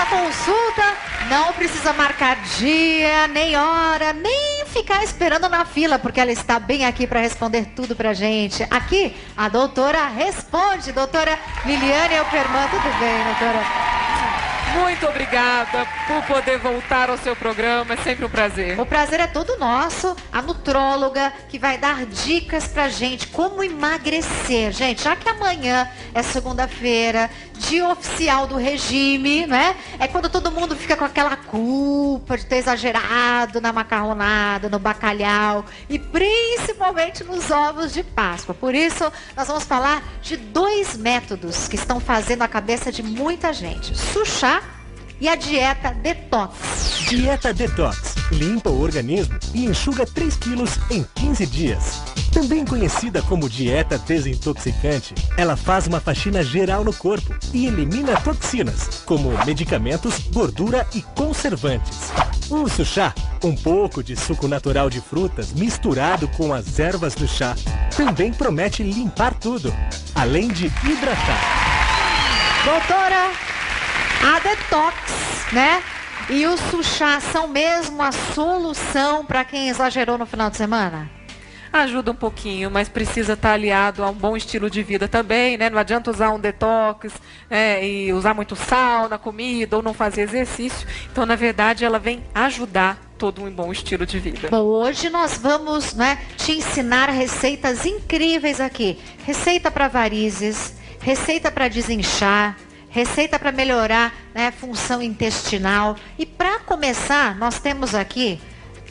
consulta, não precisa marcar dia, nem hora, nem ficar esperando na fila, porque ela está bem aqui para responder tudo pra gente. Aqui, a doutora responde. Doutora Liliane Elperman, tudo bem, doutora? Muito obrigada por poder voltar ao seu programa, é sempre um prazer. O prazer é todo nosso. A nutróloga que vai dar dicas pra gente como emagrecer. Gente, já que amanhã é segunda-feira, dia oficial do regime, né? É quando todo mundo fica com aquela culpa de ter exagerado na macarronada, no bacalhau e principalmente nos ovos de Páscoa. Por isso, nós vamos falar de 2 métodos que estão fazendo a cabeça de muita gente. Suchá e a dieta detox. Dieta Detox. Limpa o organismo e enxuga 3 quilos em 15 dias. Também conhecida como dieta desintoxicante, ela faz uma faxina geral no corpo e elimina toxinas, como medicamentos, gordura e conservantes. O suchá, um pouco de suco natural de frutas misturado com as ervas do chá, também promete limpar tudo, além de hidratar. Doutora, a detox, né? E o suchá são mesmo a solução para quem exagerou no final de semana? Ajuda um pouquinho, mas precisa estar aliado a um bom estilo de vida também, né? Não adianta usar um detox, né? E usar muito sal na comida ou não fazer exercício. Então, na verdade, ela vem ajudar todo um bom estilo de vida. Bom, hoje nós vamos, né, te ensinar receitas incríveis aqui. Receita para varizes, receita para desinchar, receita para melhorar, né, função intestinal. E para começar, nós temos aqui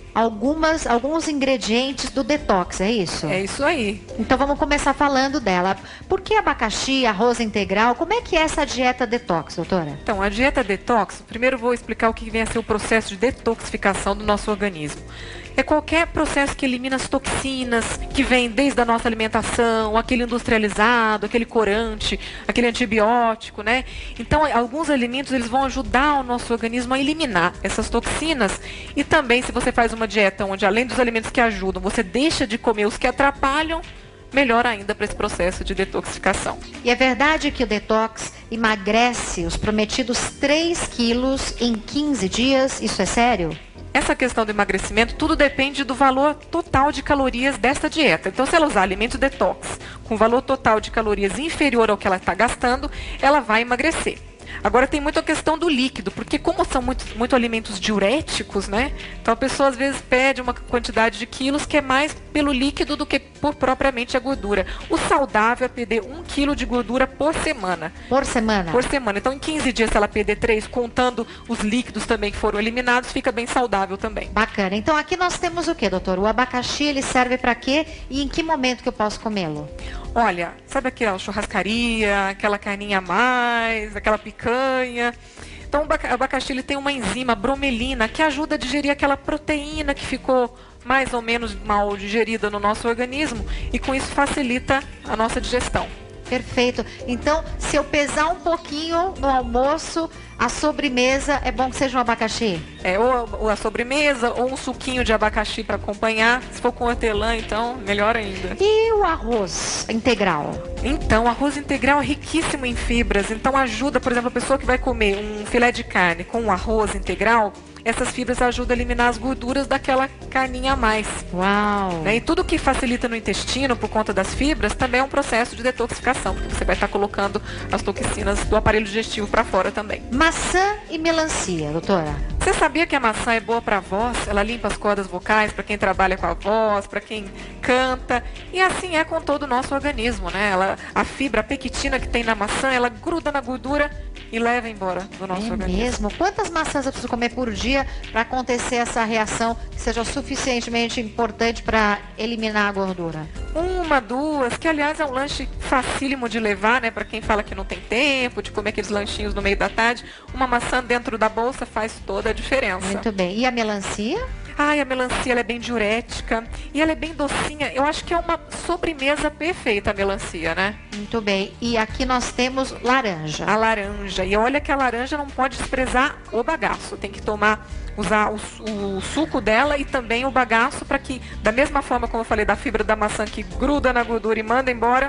alguns ingredientes do detox, é isso? É isso aí. Então vamos começar falando dela. Por que abacaxi, arroz integral? Como é que é essa dieta detox, doutora? Então, a dieta detox, primeiro vou explicar o que vem a ser o processo de detoxificação do nosso organismo. É qualquer processo que elimina as toxinas que vem desde a nossa alimentação, aquele industrializado, aquele corante, aquele antibiótico, né? Então, alguns alimentos eles vão ajudar o nosso organismo a eliminar essas toxinas. E também, se você faz uma dieta onde, além dos alimentos que ajudam, você deixa de comer os que atrapalham, melhor ainda para esse processo de detoxificação. E é verdade que o detox emagrece os prometidos 3 quilos em 15 dias? Isso é sério? Essa questão do emagrecimento, tudo depende do valor total de calorias desta dieta. Então, se ela usar alimentos detox com valor total de calorias inferior ao que ela está gastando, ela vai emagrecer. Agora tem muito a questão do líquido, porque como são muito alimentos diuréticos, né? Então a pessoa às vezes pede uma quantidade de quilos que é mais pelo líquido do que por propriamente a gordura. O saudável é perder 1 quilo de gordura por semana. Por semana? Por semana. Então em 15 dias, se ela perder 3, contando os líquidos também que foram eliminados, fica bem saudável também. Bacana. Então aqui nós temos o que, doutor? O abacaxi, ele serve para quê? E em que momento que eu posso comê-lo? Olha, sabe aquela churrascaria, aquela carninha a mais, aquela picanha? Então o abacaxi ele tem uma enzima, a bromelina, que ajuda a digerir aquela proteína que ficou mais ou menos mal digerida no nosso organismo e com isso facilita a nossa digestão. Perfeito. Então, se eu pesar um pouquinho no almoço, a sobremesa é bom que seja um abacaxi? Ou a sobremesa, ou um suquinho de abacaxi para acompanhar. Se for com hortelã, então, melhor ainda. E o arroz integral? Então, o arroz integral é riquíssimo em fibras. Então, ajuda, por exemplo, a pessoa que vai comer um filé de carne com um arroz integral, essas fibras ajudam a eliminar as gorduras daquela carninha a mais. Uau! E tudo que facilita no intestino por conta das fibras também é um processo de detoxificação, porque você vai estar colocando as toxinas do aparelho digestivo para fora também. Maçã e melancia, doutora? Você sabia que a maçã é boa para a voz? Ela limpa as cordas vocais para quem trabalha com a voz, para quem canta. E assim é com todo o nosso organismo, né? A fibra, a pectina que tem na maçã, ela gruda na gordura e leva embora do nosso organismo. É mesmo? Quantas maçãs eu preciso comer por dia para acontecer essa reação que seja suficientemente importante para eliminar a gordura? 1, 2, que aliás é um lanche facílimo de levar, né? Para quem fala que não tem tempo de comer aqueles lanchinhos no meio da tarde, uma maçã dentro da bolsa faz toda a diferença. Muito bem. E a melancia? Ai, a melancia ela é bem diurética e ela é bem docinha. Eu acho que é uma sobremesa perfeita a melancia, né? Muito bem. E aqui nós temos laranja. A laranja. E olha que a laranja não pode desprezar o bagaço. Tem que usar o suco dela e também o bagaço para que, da mesma forma como eu falei da fibra da maçã que gruda na gordura e manda embora,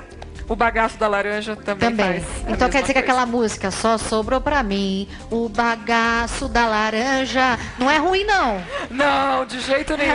O bagaço da laranja também faz. Então quer dizer que coisa. aquela música só sobrou pra mim, o bagaço da laranja, não é ruim não. Não, de jeito nenhum.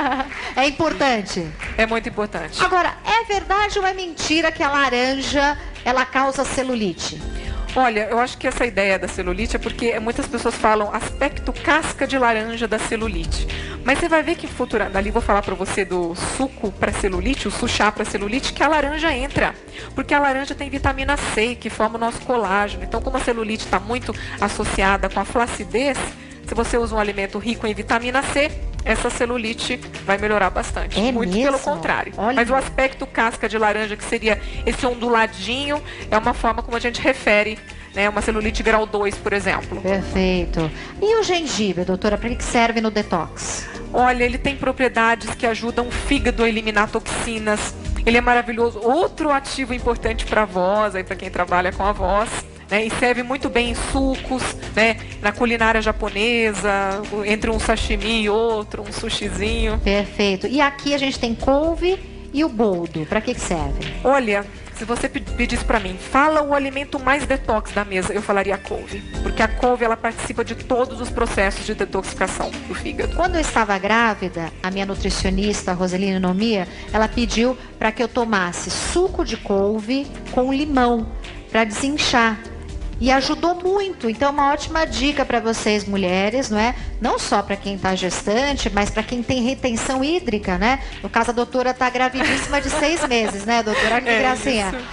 É importante. É muito importante. Agora, é verdade ou é mentira que a laranja, ela causa celulite? Olha, eu acho que essa ideia da celulite é porque muitas pessoas falam aspecto casca de laranja da celulite. Mas você vai ver que futuramente, dali vou falar para você do suco para celulite, o suchá para celulite, que a laranja entra. Porque a laranja tem vitamina C, que forma o nosso colágeno. Então, como a celulite está muito associada com a flacidez, se você usa um alimento rico em vitamina C, essa celulite vai melhorar bastante. É muito mesmo? pelo contrário. Olha. Mas o aspecto casca de laranja, que seria esse onduladinho, é uma forma como a gente refere, né, uma celulite grau 2, por exemplo. Perfeito. E o gengibre, doutora, para que serve no detox? Olha, ele tem propriedades que ajudam o fígado a eliminar toxinas. Ele é maravilhoso. Outro ativo importante para a voz, aí para quem trabalha com a voz. Né, e serve muito bem em sucos, né, na culinária japonesa, entre um sashimi e outro, um sushizinho. Perfeito. E aqui a gente tem couve e o boldo. Para que serve? Olha, se você pedisse para mim, fala o alimento mais detox da mesa, eu falaria a couve. Porque a couve, ela participa de todos os processos de detoxificação do fígado. Quando eu estava grávida, a minha nutricionista, Roseline Nomia, ela pediu para que eu tomasse suco de couve com limão para desinchar. E ajudou muito. Então, uma ótima dica para vocês, mulheres, não é? Não só para quem está gestante, mas para quem tem retenção hídrica, né? No caso, a doutora está gravidíssima de 6 meses, né, doutora? Olha que gracinha. Isso.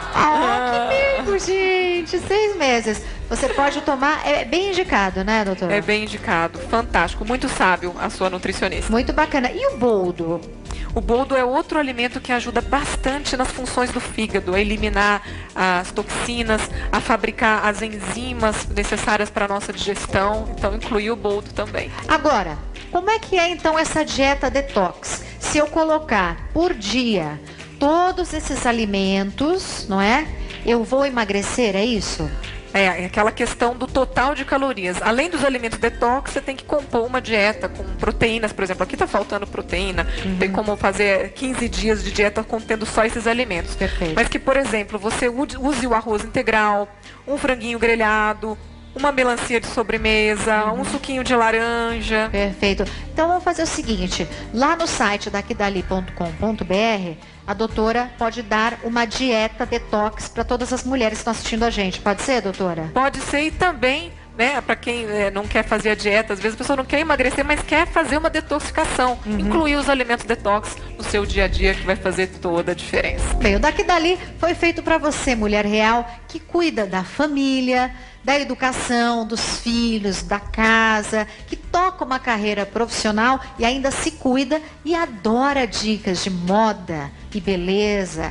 Ah, que lindo, gente! 6 meses. Você pode tomar, é bem indicado, né, doutora? É bem indicado. Fantástico. Muito sábio a sua nutricionista. Muito bacana. E o boldo? O boldo é outro alimento que ajuda bastante nas funções do fígado, a eliminar as toxinas, a fabricar as enzimas necessárias para a nossa digestão. Então, inclui o boldo também. Agora, como é que é então essa dieta detox? Se eu colocar por dia todos esses alimentos, não é? Eu vou emagrecer, é isso? É aquela questão do total de calorias. Além dos alimentos detox, você tem que compor uma dieta com proteínas, por exemplo. Aqui está faltando proteína. Tem como fazer 15 dias de dieta contendo só esses alimentos. Perfeito. Mas que, por exemplo, você use o arroz integral, um franguinho grelhado, uma melancia de sobremesa, um suquinho de laranja. Perfeito. Então vamos fazer o seguinte, lá no site daquidali.com.br, a doutora pode dar uma dieta detox para todas as mulheres que estão assistindo a gente. Pode ser, doutora? Pode ser e também, né, para quem não quer fazer a dieta, às vezes a pessoa não quer emagrecer, mas quer fazer uma detoxificação. Incluir os alimentos detox no seu dia a dia, que vai fazer toda a diferença. Bem, o Daqui Dali foi feito para você, mulher real, que cuida da família, da educação, dos filhos, da casa, que toca uma carreira profissional e ainda se cuida e adora dicas de moda e beleza,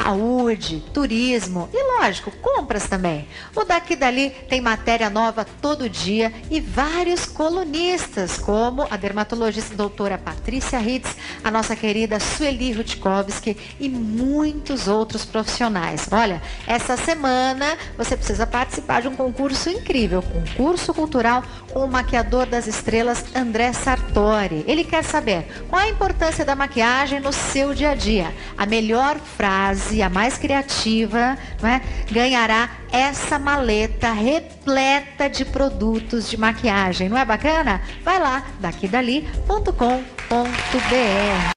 saúde, turismo e, lógico, compras também. O Daqui Dali tem matéria nova todo dia e vários colunistas, como a dermatologista doutora Patrícia Ritz, a nossa querida Sueli Rutkowski e muitos outros profissionais. Olha, essa semana você precisa participar de um concurso incrível, concurso cultural com o maquiador das estrelas André Sartori. Ele quer saber qual a importância da maquiagem no seu dia a dia. A melhor frase, a mais criativa, não é, ganhará essa maleta repleta de produtos de maquiagem. Não é bacana? Vai lá, daquidali.com.br.